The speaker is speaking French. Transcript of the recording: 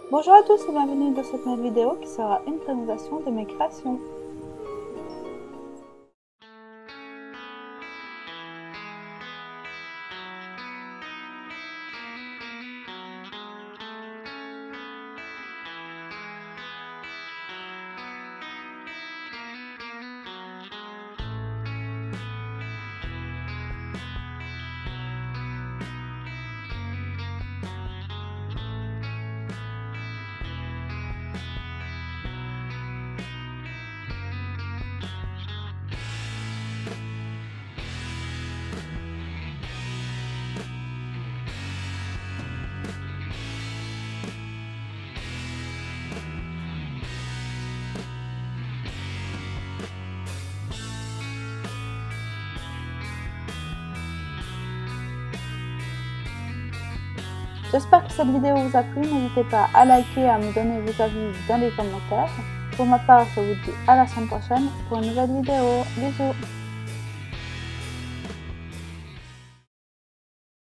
Bonjour à tous et bienvenue dans cette nouvelle vidéo qui sera une présentation de mes créations. J'espère que cette vidéo vous a plu, n'hésitez pas à liker et à me donner vos avis dans les commentaires. Pour ma part, je vous dis à la semaine prochaine pour une nouvelle vidéo. Bisous!